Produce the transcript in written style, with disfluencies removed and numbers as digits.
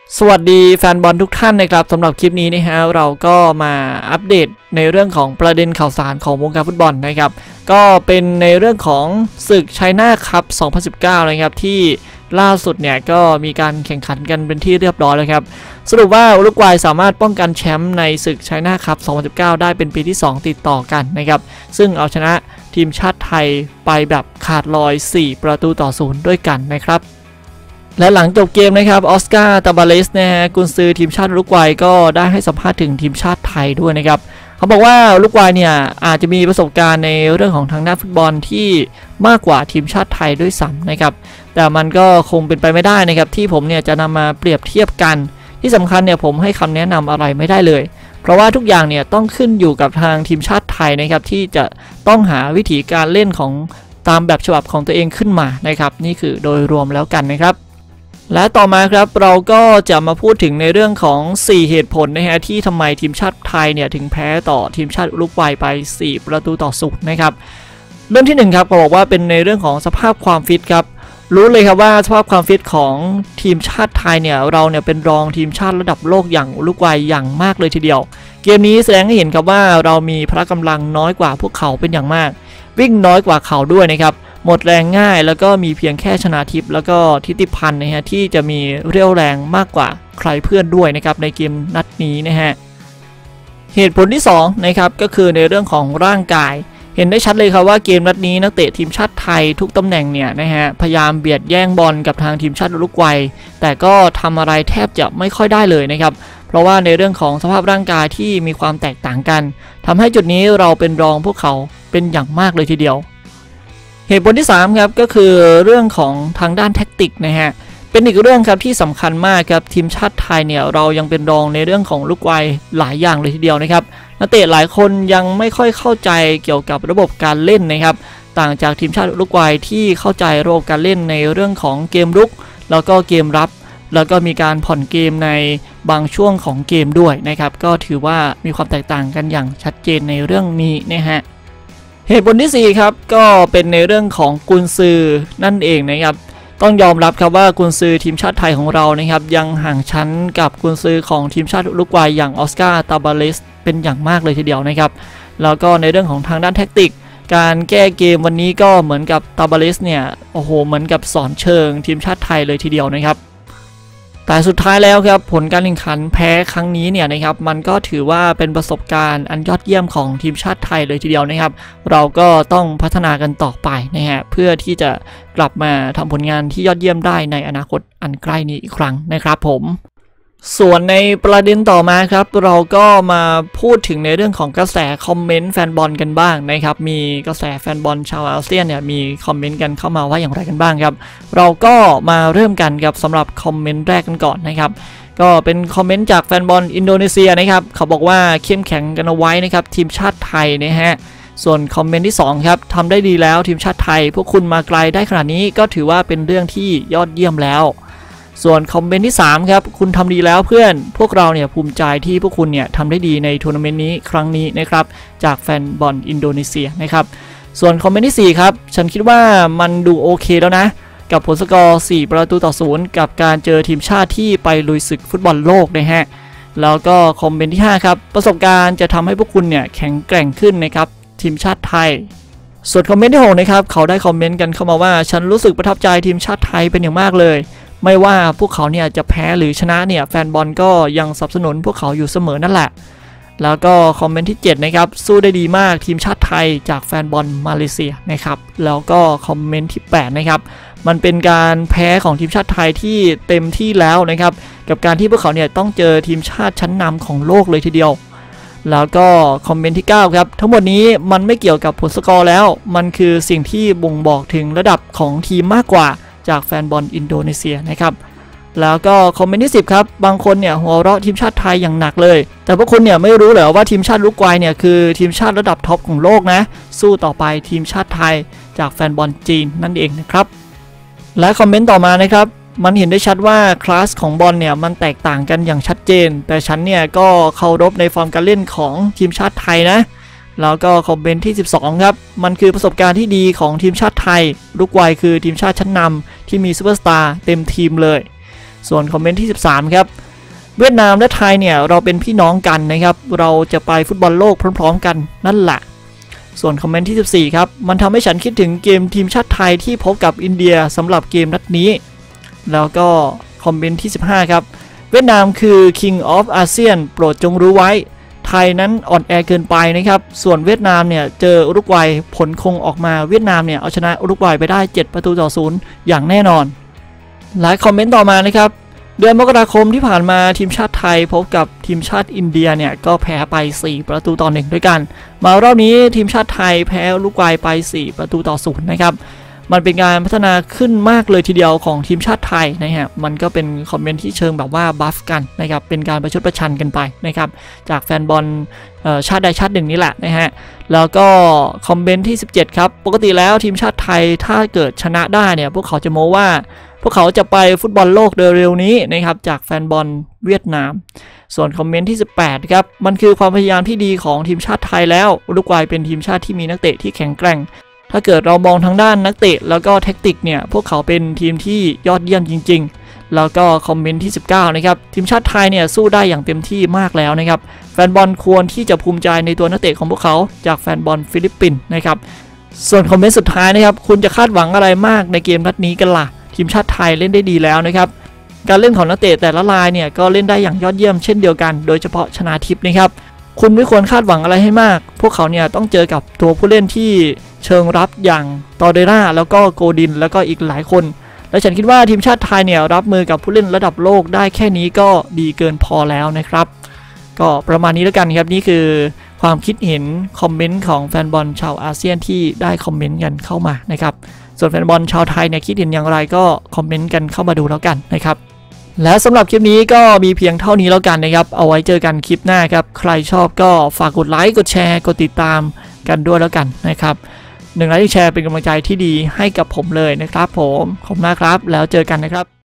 สวัสดีแฟนบอลทุกท่านนะครับสำหรับคลิปนี้นะฮะเราก็มาอัปเดตในเรื่องของประเด็นข่าวสารของวงการฟุตบอลนะครับก็เป็นในเรื่องของศึกไชน่าคัพ 2019 นะครับที่ล่าสุดเนี่ยก็มีการแข่งขันกันเป็นที่เรียบร้อยแล้วครับสรุปว่าอุรุกวัยสามารถป้องกันแชมป์ในศึกไชน่าคัพ 2019 ได้เป็นปีที่ 2 ติดต่อกันนะครับซึ่งเอาชนะทีมชาติไทยไปแบบขาดลอย 4-0 ด้วยกันนะครับและหลังจบเกมนะครับออสการ์ ตาบาเลสนะฮะกุนซือทีมชาติอุรุกวัยก็ได้ให้สัมภาษณ์ถึงทีมชาติไทยด้วยนะครับเขาบอกว่าอุรุกวัยเนี่ยอาจจะมีประสบการณ์ในเรื่องของทางด้านฟุตบอลที่มากกว่าทีมชาติไทยด้วยซ้ำนะครับแต่มันก็คงเป็นไปไม่ได้นะครับที่ผมเนี่ยจะนำมาเปรียบเทียบกันที่สำคัญเนี่ยผมให้คำแนะนำอะไรไม่ได้เลยเพราะว่าทุกอย่างเนี่ยต้องขึ้นอยู่กับทางทีมชาติไทยนะครับที่จะต้องหาวิธีการเล่นของตามแบบฉบับของตัวเองขึ้นมานะครับนี่คือโดยรวมแล้วกันนะครับและต่อมาครับเราก็จะมาพูดถึงในเรื่องของ4เหตุผลนะฮะที่ทำไมทีมชาติไทยเนี่ยถึงแพ้ต่อทีมชาติอุรุกวัยไป4-0นะครับเรื่องที่1ครับเขาบอกว่าเป็นในเรื่องของสภาพความฟิตครับรู้เลยครับว่าสภาพความฟิตของทีมชาติไทยเนี่ยเราเนี่ยเป็นรองทีมชาติระดับโลกอย่างอุรุกวัยอย่างมากเลยทีเดียวเกมนี้แสดงให้เห็นครับว่าเรามีพละกำลังน้อยกว่าพวกเขาเป็นอย่างมากวิ่งน้อยกว่าเขาด้วยนะครับหมดแรงง่ายแล้วก็มีเพียงแค่ชนาทิพย์แล้วก็ทิติพันธ์นะฮะที่จะมีเรี่ยวแรงมากกว่าใครเพื่อนด้วยนะครับในเกมนัดนี้นะฮะเหตุผลที่2นะครับก็คือในเรื่องของร่างกายเห็นได้ชัดเลยครับว่าเกมนัดนี้นักเตะทีมชาติไทยทุกตำแหน่งเนี่ยนะฮะพยายามเบียดแย่งบอลกับทางทีมชาติอุรุกวัยแต่ก็ทำอะไรแทบจะไม่ค่อยได้เลยนะครับเพราะว่าในเรื่องของสภาพร่างกายที่มีความแตกต่างกันทำให้จุดนี้เราเป็นรองพวกเขาเป็นอย่างมากเลยทีเดียวเหตุผลที่3ครับก็คือเรื่องของทางด้านแท็กติกนะฮะเป็นอีกเรื่องครับที่สำคัญมากครับทีมชาติไทยเนี่ยเรายังเป็นรองในเรื่องของอุรุกวัยหลายอย่างเลยทีเดียวนะครับนักเตะหลายคนยังไม่ค่อยเข้าใจเกี่ยวกับระบบการเล่นนะครับต่างจากทีมชาติอุรุกวัยที่เข้าใจระบบการเล่นในเรื่องของเกมรุกแล้วก็เกมรับแล้วก็มีการผ่อนเกมในบางช่วงของเกมด้วยนะครับก็ถือว่ามีความแตกต่างกันอย่างชัดเจนในเรื่องนี้นะฮะเหตุผลที่4ครับก็เป็นในเรื่องของกุนซือนั่นเองนะครับต้องยอมรับครับว่ากุนซือทีมชาติไทยของเรานะครับยังห่างชั้นกับกุนซือของทีมชาติอุรุกวัยอย่างออสการ์ ตาบาเลสเป็นอย่างมากเลยทีเดียวนะครับแล้วก็ในเรื่องของทางด้านแท็กติกการแก้เกมวันนี้ก็เหมือนกับตาบาเลสเนี่ยโอ้โหเหมือนกับสอนเชิงทีมชาติไทยเลยทีเดียวนะครับแต่สุดท้ายแล้วครับผลการแข่งขันแพ้ครั้งนี้เนี่ยนะครับมันก็ถือว่าเป็นประสบการณ์อันยอดเยี่ยมของทีมชาติไทยเลยทีเดียวนะครับเราก็ต้องพัฒนากันต่อไปนะฮะเพื่อที่จะกลับมาทำผลงานที่ยอดเยี่ยมได้ในอนาคตอันใกล้นี้อีกครั้งนะครับผมส่วนในประเด็นต่อมาครับเราก็มาพูดถึงในเรื่องของกระแสคอมเมนต์แฟนบอลกันบ้างนะครับมีกระแสแฟนบอลชาวอาเซียนเนี่ยมีคอมเมนต์กันเข้ามาว่าอย่างไรกันบ้างครับเราก็มาเริ่มกันครับสำหรับคอมเมนต์แรกกันก่อนนะครับก็เป็นคอมเมนต์จากแฟนบอลอินโดนีเซียนะครับเขาบอกว่าเข้มแข็งกันเอาไว้นะครับทีมชาติไทยนะฮะส่วนคอมเมนต์ที่2ครับทำได้ดีแล้วทีมชาติไทยพวกคุณมาไกลได้ขนาดนี้ก็ถือว่าเป็นเรื่องที่ยอดเยี่ยมแล้วส่วนคอมเมนต์ที่3ครับคุณทำดีแล้วเพื่อนพวกเราเนี่ยภูมิใจที่พวกคุณเนี่ยทำได้ดีในทัวร์นาเมนต์นี้ครั้งนี้นะครับจากแฟนบอลอินโดนีเซียนะครับส่วนคอมเมนต์ที่4ครับฉันคิดว่ามันดูโอเคแล้วนะกับผลสกอร์4-0กับการเจอทีมชาติที่ไปลุยศึกฟุตบอลโลกนะฮะแล้วก็คอมเมนต์ที่5ครับประสบการณ์จะทำให้พวกคุณเนี่ยแข็งแกร่งขึ้นนะครับทีมชาติไทยส่วนคอมเมนต์ที่6นะครับเขาได้คอมเมนต์กันเข้ามาว่าฉันรู้สึกประทับใจทีมชาติไทยเป็นอย่างมากเลยไม่ว่าพวกเขาเนี่ยจะแพ้หรือชนะเนี่ยแฟนบอลก็ยังสนับสนุนพวกเขาอยู่เสมอนั่นแหละแล้วก็คอมเมนต์ที่7นะครับสู้ได้ดีมากทีมชาติไทยจากแฟนบอลมาเลเซียนะครับแล้วก็คอมเมนต์ที่8นะครับมันเป็นการแพ้ของทีมชาติไทยที่เต็มที่แล้วนะครับกับการที่พวกเขาเนี่ยต้องเจอทีมชาติชั้นนำของโลกเลยทีเดียวแล้วก็คอมเมนต์ที่9ครับทั้งหมดนี้มันไม่เกี่ยวกับผลสกอร์แล้วมันคือสิ่งที่บ่งบอกถึงระดับของทีมมากกว่าจากแฟนบอลอินโดนีเซียนะครับแล้วก็คอมเมนต์ที่10ครับบางคนเนี่ยหัวเราะทีมชาติไทยอย่างหนักเลยแต่พวกคุณเนี่ยไม่รู้เหรอว่าทีมชาติอุรุกวัยเนี่ยคือทีมชาติระดับท็อปของโลกนะสู้ต่อไปทีมชาติไทยจากแฟนบอลจีนนั่นเองนะครับและคอมเมนต์ต่อมานะครับมันเห็นได้ชัดว่าคลาสของบอลเนี่ยมันแตกต่างกันอย่างชัดเจนแต่ฉันเนี่ยก็เคารพในฟอร์มการเล่นของทีมชาติไทยนะแล้วก็คอมเมนต์ที่12ครับมันคือประสบการณ์ที่ดีของทีมชาติไทยอุรุกวัยคือทีมชาติชั้นนำที่มีซูเปอร์สตาร์เต็มทีมเลยส่วนคอมเมนต์ที่13ครับเวียดนามและไทยเนี่ยเราเป็นพี่น้องกันนะครับเราจะไปฟุตบอลโลกพร้อมๆกันนั่นแหละส่วนคอมเมนต์ที่14ครับมันทำให้ฉันคิดถึงเกมทีมชาติไทยที่พบกับอินเดียสำหรับเกมนัดนี้แล้วก็คอมเมนต์ที่15ครับเวียดนามคือ King of ASEAN โปรดจงรู้ไว้ไทยนั้นอ่อนแอเกินไปนะครับส่วนเวียดนามเนี่ยเจออุรุกวัยผลคงออกมาเวียดนามเนี่ยเอาชนะอุรุกวัยไปได้7-0อย่างแน่นอนหลายคอมเมนต์ต่อมานะครับเดือนมกราคมที่ผ่านมาทีมชาติไทยพบกับทีมชาติอินเดียเนี่ยก็แพ้ไป4-1ด้วยกันมารอบนี้ทีมชาติไทยแพ้อุรุกวัยไป4-0นะครับมันเป็นการพัฒนาขึ้นมากเลยทีเดียวของทีมชาติไทยนะฮะมันก็เป็นคอมเมนต์ที่เชิงแบบว่าบัฟกันนะครับเป็นการประชดประชันกันไปนะครับจากแฟนบอลชาติใดชาติหนึ่งนี่แหละนะฮะแล้วก็คอมเมนต์ที่17ครับปกติแล้วทีมชาติไทยถ้าเกิดชนะได้เนี่ยพวกเขาจะโม้ว่าพวกเขาจะไปฟุตบอลโลกเร็วๆนี้นะครับจากแฟนบอลเวียดนามส่วนคอมเมนต์ที่18ครับมันคือความพยายามที่ดีของทีมชาติไทยแล้วอุรุกวัยเป็นทีมชาติที่มีนักเตะที่แข็งแกร่งถ้าเกิดเรามองทางด้านนักเตะแล้วก็แท็กติกเนี่ยพวกเขาเป็นทีมที่ยอดเยี่ยมจริงๆแล้วก็คอมเมนต์ที่19นะครับทีมชาติไทยเนี่ยสู้ได้อย่างเต็มที่มากแล้วนะครับแฟนบอลควรที่จะภูมิใจในตัวนักเตะของพวกเขาจากแฟนบอลฟิลิปปินส์นะครับส่วนคอมเมนต์สุดท้ายนะครับคุณจะคาดหวังอะไรมากในเกมนัดนี้กันล่ะทีมชาติไทยเล่นได้ดีแล้วนะครับการเล่นของนักเตะแต่ละรายเนี่ยก็เล่นได้อย่างยอดเยี่ยมเช่นเดียวกันโดยเฉพาะชนาทิพย์นะครับคุณไม่ควรคาดหวังอะไรให้มากพวกเขาเนี่ยต้องเจอกับตัวผู้เล่นที่เชิงรับอย่างตอเดร่าแล้วก็โกดินแล้วก็อีกหลายคนและฉันคิดว่าทีมชาติไทยเนี่ยรับมือกับผู้เล่นระดับโลกได้แค่นี้ก็ดีเกินพอแล้วนะครับก็ประมาณนี้แล้วกันครับนี่คือความคิดเห็นคอมเมนต์ของแฟนบอลชาวอาเซียนที่ได้คอมเมนต์กันเข้ามานะครับส่วนแฟนบอลชาวไทยเนี่ยคิดเห็นอย่างไรก็คอมเมนต์กันเข้ามาดูแล้วกันนะครับและสำหรับคลิปนี้ก็มีเพียงเท่านี้แล้วกันนะครับเอาไว้เจอกันคลิปหน้าครับใครชอบก็ฝากกดไลค์กดแชร์กดติดตามกันด้วยแล้วกันนะครับ1 ไลค์แชร์เป็นกำลังใจที่ดีให้กับผมเลยนะครับผมขอบคุณมากครับแล้วเจอกันนะครับ